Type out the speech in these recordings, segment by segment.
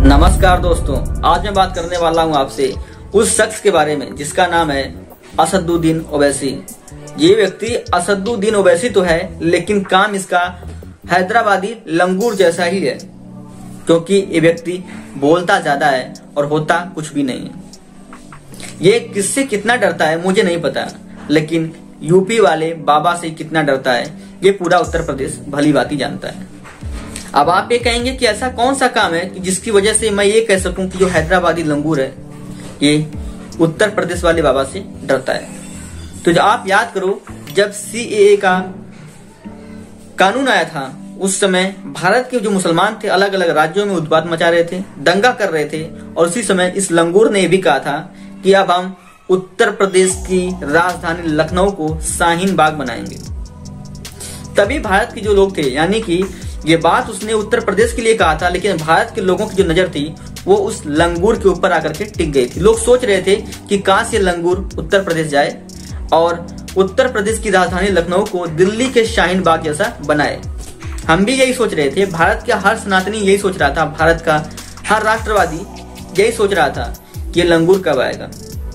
नमस्कार दोस्तों, आज मैं बात करने वाला हूं आपसे उस शख्स के बारे में जिसका नाम है असदुद्दीन ओवैसी। ये व्यक्ति असदुद्दीन ओवैसी तो है, लेकिन काम इसका हैदराबादी लंगूर जैसा ही है, क्योंकि ये व्यक्ति बोलता ज्यादा है और होता कुछ भी नहीं है। ये किससे कितना डरता है मुझे नहीं पता, लेकिन यूपी वाले बाबा से कितना डरता है ये पूरा उत्तर प्रदेश भली भांति जानता है। अब आप ये कहेंगे कि ऐसा कौन सा काम है कि जिसकी वजह से मैं ये कह सकूं कि जो हैदराबादी लंगूर है ये उत्तर प्रदेश वाले बाबा से डरता है। तो जो आप याद करो, जब CAA का कानून आया था उस समय भारत के जो मुसलमान थे अलग अलग राज्यों में उत्पात मचा रहे थे, दंगा कर रहे थे, और उसी समय इस लंगूर ने भी कहा था कि अब हम उत्तर प्रदेश की राजधानी लखनऊ को शाहीन बाग बनाएंगे। तभी भारत के जो लोग थे, यानी कि ये बात उसने उत्तर प्रदेश के लिए कहा था, लेकिन भारत के लोगों की जो नजर थी वो उस लंगूर के ऊपर आकर के टिक गई थी। लोग सोच रहे थे कि काश ये लंगूर उत्तर प्रदेश जाए और उत्तर प्रदेश की राजधानी लखनऊ को दिल्ली के शाहीन बाग जैसा बनाए। हम भी यही सोच रहे थे, भारत का हर सनातनी यही सोच रहा था, भारत का हर राष्ट्रवादी यही सोच रहा था कि ये लंगूर कब आएगा।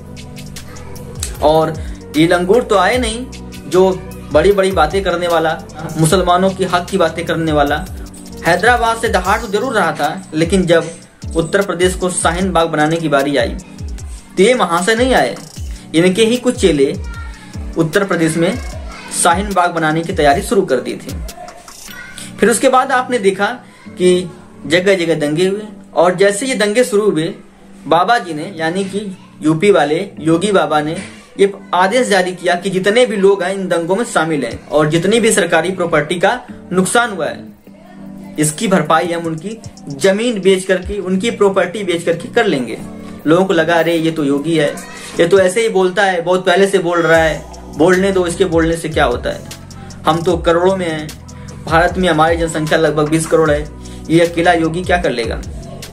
और ये लंगूर तो आए नहीं, जो बड़ी बड़ी बातें करने वाला, मुसलमानों की हक की बातें करने वाला, हैदराबाद से दहाड़ तो जरूर रहा था, लेकिन जब उत्तर प्रदेश को शाहीन बाग बनाने की बारी आई तो ये वहां से नहीं आए। इनके ही कुछ चेले उत्तर प्रदेश में शाहीन बाग बनाने की तैयारी शुरू कर दी थी। फिर उसके बाद आपने देखा कि जगह जगह दंगे हुए, और जैसे ये दंगे शुरू हुए, बाबा जी ने, यानी कि यूपी वाले योगी बाबा ने ये आदेश जारी किया कि जितने भी लोग हैं इन दंगों में शामिल हैं और जितनी भी सरकारी प्रॉपर्टी का नुकसान हुआ है इसकी भरपाई हम उनकी जमीन बेच करके, उनकी प्रॉपर्टी बेच करके कर लेंगे। लोगों को लगा, अरे ये तो योगी है, ये तो ऐसे ही बोलता है, बहुत पहले से बोल रहा है, बोलने दो, इसके बोलने से क्या होता है, हम तो करोड़ों में हैं, भारत में हमारी जनसंख्या लगभग 20 करोड़ है, ये अकेला योगी क्या कर लेगा।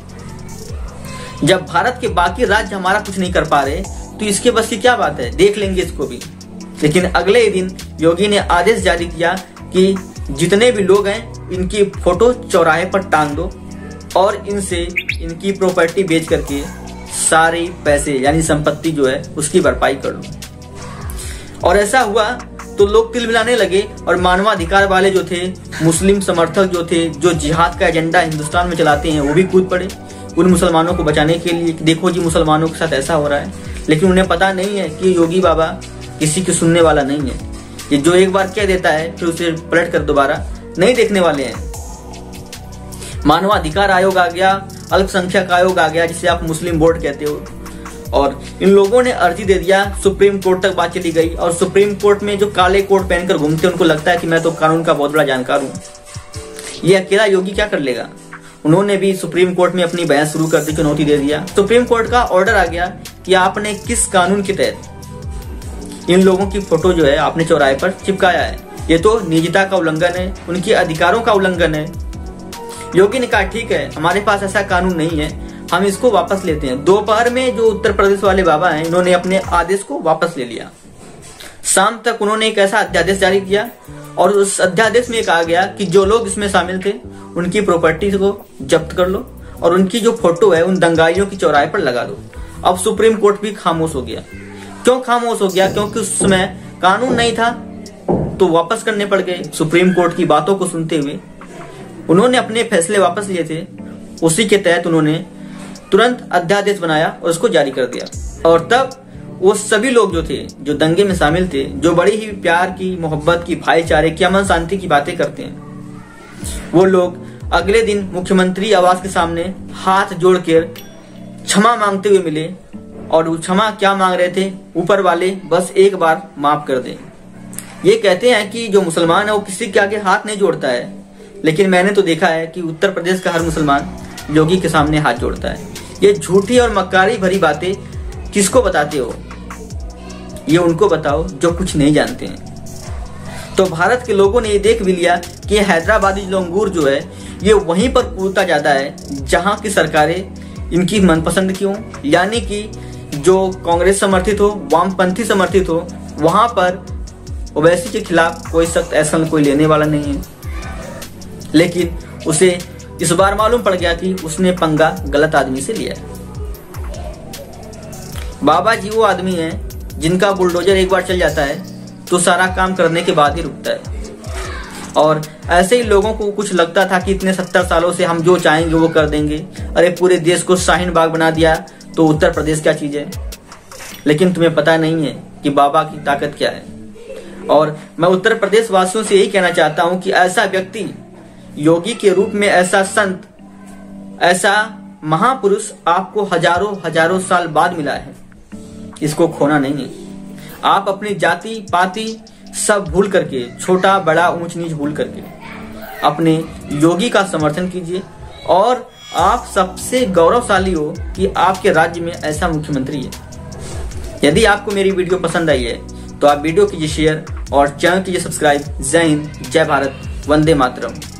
जब भारत के बाकी राज्य हमारा कुछ नहीं कर पा रहे तो इसके बस की क्या बात है, देख लेंगे इसको भी। लेकिन अगले ही दिन योगी ने आदेश जारी किया कि जितने भी लोग हैं इनकी फोटो चौराहे पर टांग दो और इनसे इनकी प्रॉपर्टी बेच करके सारे पैसे यानी संपत्ति जो है उसकी भरपाई कर लो। और ऐसा हुआ तो लोग तिल मिलाने लगे, और मानवाधिकार वाले जो थे, मुस्लिम समर्थक जो थे, जो जिहाद का एजेंडा हिंदुस्तान में चलाते हैं, वो भी कूद पड़े उन मुसलमानों को बचाने के लिए। देखो जी, मुसलमानों के साथ ऐसा हो रहा है। लेकिन उन्हें पता नहीं है कि योगी बाबा किसी की सुनने वाला नहीं है। ये जो एक बार कह देता है फिर उसे पलट कर दोबारा नहीं देखने वाले हैं। मानवाधिकार आयोग आ गया, अल्पसंख्यक आयोग आ गया, जिसे आप मुस्लिम बोर्ड कहते हो, और इन लोगों ने अर्जी दे दिया। सुप्रीम कोर्ट तक बात चली गई, और सुप्रीम कोर्ट में जो काले कोट पहनकर घूमते हैं उनको लगता है कि मैं तो कानून का बहुत बड़ा जानकार हूं। ये अकेला योगी क्या कर लेगा। उन्होंने भी सुप्रीम कोर्ट में अपनी बहस शुरू कर दी, चुनौती दे दिया। सुप्रीम कोर्ट का ऑर्डर आ गया कि आपने किस कानून के तहत इन लोगों की फोटो जो है आपने चौराहे पर चिपकाया है, ये तो निजता का उल्लंघन है, उनके अधिकारों का उल्लंघन है। योगी ने कहा ठीक है, हमारे पास ऐसा कानून नहीं है, हम इसको वापस लेते हैं। दोपहर में जो उत्तर प्रदेश वाले बाबा हैं इन्होंने अपने आदेश को वापस ले लिया। शाम तक उन्होंने एक ऐसा अध्यादेश जारी किया, और उस अध्यादेश में कहा गया कि जो लोग इसमें शामिल थे उनकी प्रॉपर्टी को जब्त कर लो और उनकी जो फोटो है उन दंगाइयों की चौराहे पर लगा दो। अब सुप्रीम कोर्ट भी खामोश हो गया। क्यों खामोश हो गया? क्योंकि उस समय कानून नहीं था तो वापस करने पड़ गए। सुप्रीम कोर्ट की बातों को सुनते हुए उन्होंने अपने फैसले वापस लिए थे, उसी के तहत उन्होंने तुरंत अध्यादेश बनाया और उसको जारी कर दिया। और तब वो सभी लोग जो थे, जो दंगे में शामिल थे, जो बड़ी ही प्यार की, मोहब्बत की, भाईचारे की, अमन शांति की बातें करते हैं, वो लोग अगले दिन मुख्यमंत्री आवास के सामने हाथ जोड़कर क्षमा मांगते हुए मिले। और वो क्षमा क्या मांग रहे थे? ऊपर वाले बस एक बार माफ कर दें। ये कहते हैं कि जो मुसलमान है वो किसी के आगे हाथ नहीं जोड़ता है, लेकिन मैंने तो देखा है कि उत्तर प्रदेश का हर मुसलमान योगी के सामने हाथ जोड़ता है। ये झूठी और मक्कारी भरी बातें किसको बताते हो? ये उनको बताओ जो कुछ नहीं जानते हैं। तो भारत के लोगों ने ये देख भी लिया कि हैदराबादी लंगूर जो है ये वहीं पर कूदता जाता है जहां की सरकारें इनकी मनपसंद की हों, यानी कि जो कांग्रेस समर्थित हो, वामपंथी समर्थित हो, वहां पर ओवैसी के खिलाफ कोई सख्त एक्शन कोई लेने वाला नहीं है। लेकिन उसे इस बार मालूम पड़ गया कि उसने पंगा गलत आदमी से लिया है। बाबा जी वो आदमी है जिनका बुलडोजर एक बार चल जाता है तो सारा काम करने के बाद ही रुकता है। और ऐसे ही लोगों को कुछ लगता था कि इतने 70 सालों से हम जो चाहेंगे वो कर देंगे। अरे पूरे देश को शाहीन बाग बना दिया तो उत्तर प्रदेश क्या चीज है। लेकिन तुम्हें पता नहीं है कि बाबा की ताकत क्या है। और मैं उत्तर प्रदेश वासियों से यही कहना चाहता हूं कि ऐसा व्यक्ति योगी के रूप में, ऐसा संत, ऐसा महापुरुष आपको हजारों साल बाद मिला है। इसको खोना नहीं है। आप अपनी जाति पाति सब भूल करके, छोटा बड़ा ऊंच नीच भूल करके अपने योगी का समर्थन कीजिए। और आप सबसे गौरवशाली हो कि आपके राज्य में ऐसा मुख्यमंत्री है। यदि आपको मेरी वीडियो पसंद आई है तो आप वीडियो कीजिए शेयर और चैनल कीजिए सब्सक्राइब। जय हिंद, जय भारत, वंदे मातरम।